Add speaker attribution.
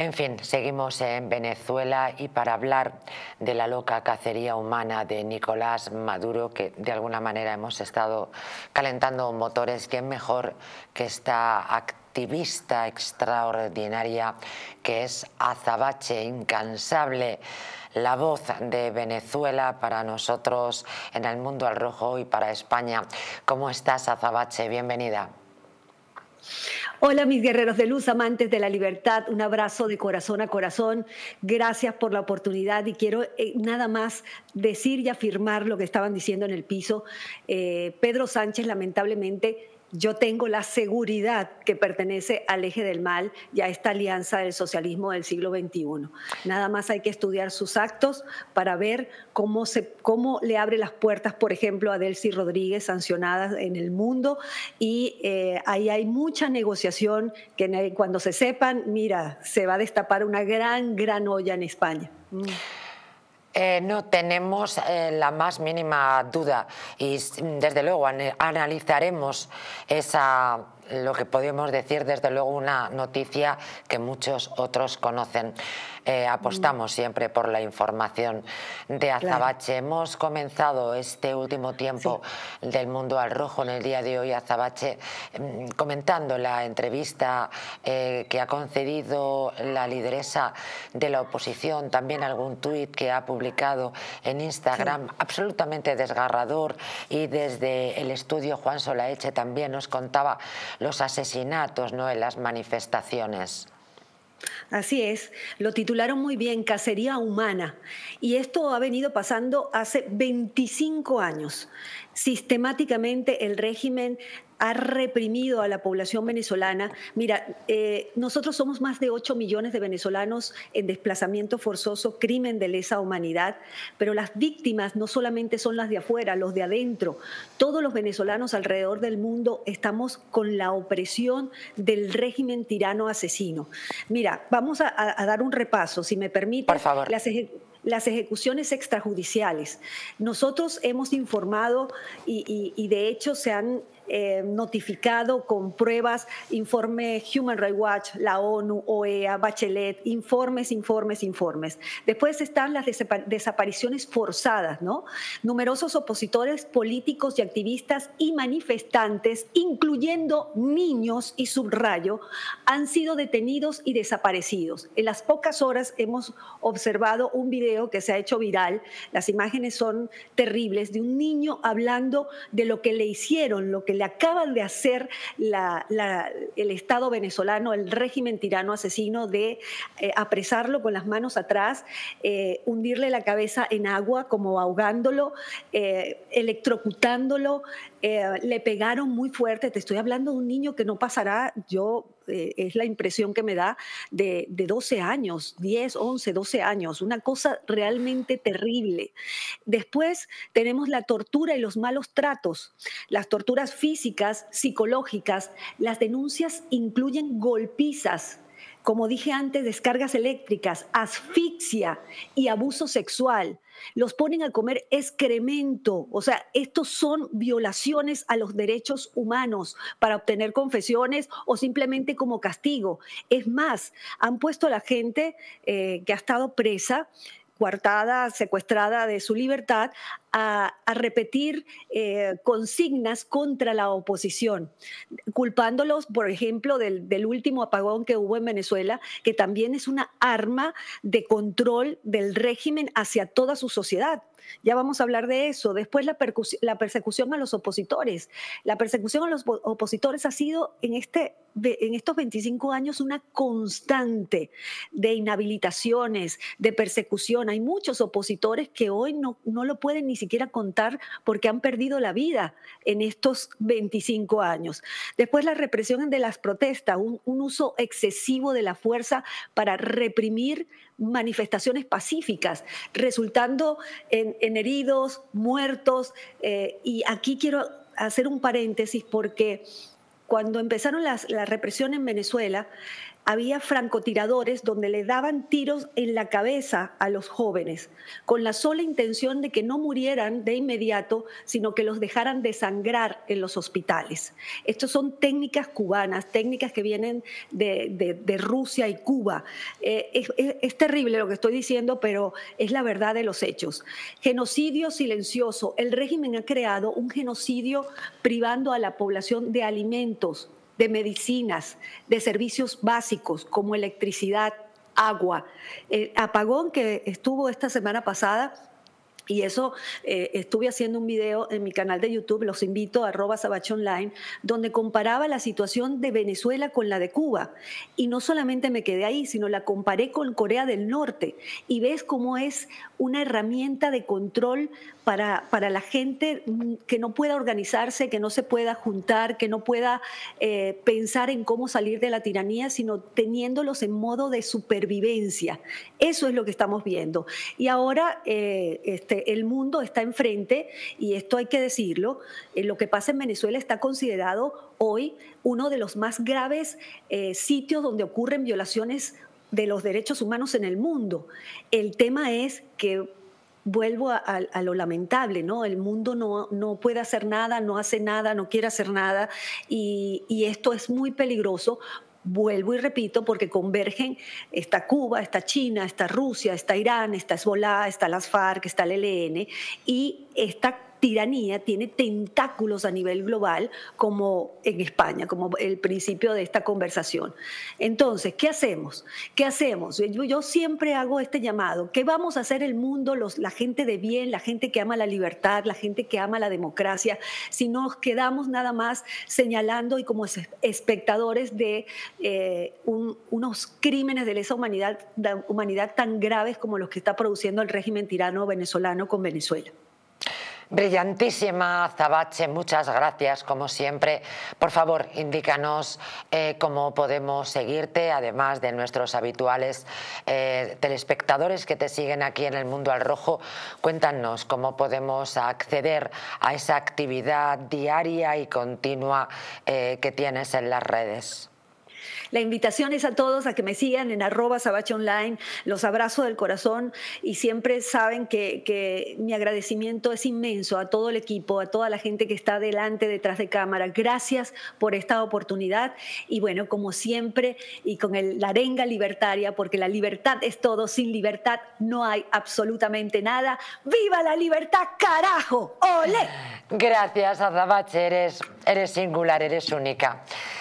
Speaker 1: En fin, seguimos en Venezuela y para hablar de la loca cacería humana de Nicolás Maduro, que de alguna manera hemos estado calentando motores, ¿quién mejor que esta activista extraordinaria que es Azabache, incansable, la voz de Venezuela para nosotros en el mundo al rojo y para España? ¿Cómo estás, Azabache? Bienvenida.
Speaker 2: Hola mis guerreros de luz, amantes de la libertad, un abrazo de corazón a corazón. Gracias por la oportunidad y quiero nada más decir y afirmar lo que estaban diciendo en el piso. Pedro Sánchez, lamentablemente, yo tengo la seguridad que pertenece al eje del mal y a esta alianza del socialismo del siglo XXI. Nada más hay que estudiar sus actos para ver cómo le abre las puertas, por ejemplo, a Delcy Rodríguez, sancionada en el mundo, y ahí hay mucha negociación que cuando se sepan, mira, se va a destapar una gran olla en España.
Speaker 1: No tenemos la más mínima duda y desde luego analizaremos lo que podemos decir, desde luego una noticia que muchos otros conocen. Apostamos siempre por la información de Azabache. Claro. Hemos comenzado este último tiempo del mundo al rojo en el día de hoy, Azabache, comentando la entrevista que ha concedido la lideresa de la oposición, también algún tuit que ha publicado en Instagram, absolutamente desgarrador, y desde el estudio Juan Solaeche también nos contaba los asesinatos, ¿no?, en las manifestaciones.
Speaker 2: Así es, lo titularon muy bien, cacería humana. Y esto ha venido pasando hace 25 años. Sistemáticamente el régimen ha reprimido a la población venezolana. Mira, nosotros somos más de 8 millones de venezolanos en desplazamiento forzoso, crimen de lesa humanidad, pero las víctimas no solamente son las de afuera, los de adentro. Todos los venezolanos alrededor del mundo estamos con la opresión del régimen tirano asesino. Mira, vamos a dar un repaso, si me permites.
Speaker 1: Por favor.
Speaker 2: Las ejecuciones extrajudiciales. Nosotros hemos informado y de hecho se han notificado con pruebas, informe Human Rights Watch, la ONU, OEA, Bachelet, informes. Después están las desapariciones forzadas, ¿no? Numerosos opositores políticos y activistas y manifestantes, incluyendo niños, y subrayo, han sido detenidos y desaparecidos. En las pocas horas hemos observado un video que se ha hecho viral. Las imágenes son terribles, de un niño hablando de lo que le hicieron, lo que le acaban de hacer el Estado venezolano, el régimen tirano asesino, de apresarlo con las manos atrás, hundirle la cabeza en agua como ahogándolo, electrocutándolo. Le pegaron muy fuerte. Te estoy hablando de un niño que no pasará, es la impresión que me da, de 12 años, 10, 11, 12 años, una cosa realmente terrible. Después tenemos la tortura y los malos tratos, las torturas físicas, psicológicas. Las denuncias incluyen golpizas, como dije antes, descargas eléctricas, asfixia y abuso sexual. Los ponen a comer excremento. O sea, estos son violaciones a los derechos humanos para obtener confesiones o simplemente como castigo. Es más, han puesto a la gente que ha estado presa, coartada, secuestrada de su libertad, a repetir consignas contra la oposición, culpándolos, por ejemplo, del último apagón que hubo en Venezuela, que también es una arma de control del régimen hacia toda su sociedad. Ya vamos a hablar de eso. Después la persecución a los opositores. La persecución a los opositores ha sido en estos 25 años una constante de inhabilitaciones, de persecución. Hay muchos opositores que hoy no lo pueden ni siquiera contar porque han perdido la vida en estos 25 años. Después la represión de las protestas, un uso excesivo de la fuerza para reprimir manifestaciones pacíficas, resultando en heridos, muertos. Y aquí quiero hacer un paréntesis porque cuando empezaron la represión en Venezuela, había francotiradores donde le daban tiros en la cabeza a los jóvenes, con la sola intención de que no murieran de inmediato, sino que los dejaran desangrar en los hospitales. Estas son técnicas cubanas, técnicas que vienen de Rusia y Cuba. Es terrible lo que estoy diciendo, pero es la verdad de los hechos. Genocidio silencioso. El régimen ha creado un genocidio privando a la población de alimentos, de medicinas, de servicios básicos como electricidad, agua. El apagón que estuvo esta semana pasada, y eso estuve haciendo un video en mi canal de YouTube, los invito a @sabachonline, donde comparaba la situación de Venezuela con la de Cuba. Y no solamente me quedé ahí, sino la comparé con Corea del Norte. Y ves cómo es una herramienta de control para la gente que no pueda organizarse, que no se pueda juntar, que no pueda pensar en cómo salir de la tiranía, sino teniéndolos en modo de supervivencia. Eso es lo que estamos viendo. Y ahora el mundo está enfrente, y esto hay que decirlo, lo que pasa en Venezuela está considerado hoy uno de los más graves sitios donde ocurren violaciones de los derechos humanos en el mundo. El tema es que vuelvo a lo lamentable, ¿no? El mundo no puede hacer nada, no hace nada, no quiere hacer nada, y esto es muy peligroso. Vuelvo y repito, porque convergen, está Cuba, está China, está Rusia, está Irán, está Hezbollah, está las FARC, está el ELN, y esta tiranía tiene tentáculos a nivel global, como en España, como el principio de esta conversación. Entonces, ¿qué hacemos? ¿Qué hacemos? Yo siempre hago este llamado. ¿Qué vamos a hacer el mundo, la gente de bien, la gente que ama la libertad, la gente que ama la democracia, si nos quedamos nada más señalando y como espectadores de unos crímenes de lesa humanidad tan graves como los que está produciendo el régimen tirano venezolano con Venezuela?
Speaker 1: Brillantísima, Azabache, muchas gracias como siempre. Por favor, indícanos cómo podemos seguirte, además de nuestros habituales telespectadores que te siguen aquí en El Mundo al Rojo. Cuéntanos cómo podemos acceder a esa actividad diaria y continua que tienes en las redes.
Speaker 2: La invitación es a todos a que me sigan en @sabachonline. Los abrazo del corazón, y siempre saben que mi agradecimiento es inmenso a todo el equipo, a toda la gente que está delante, detrás de cámara. Gracias por esta oportunidad, y bueno, como siempre, y con la arenga libertaria, porque la libertad es todo, sin libertad no hay absolutamente nada. ¡Viva la libertad, carajo! ¡Olé!
Speaker 1: Gracias, Azabache, eres singular, eres única.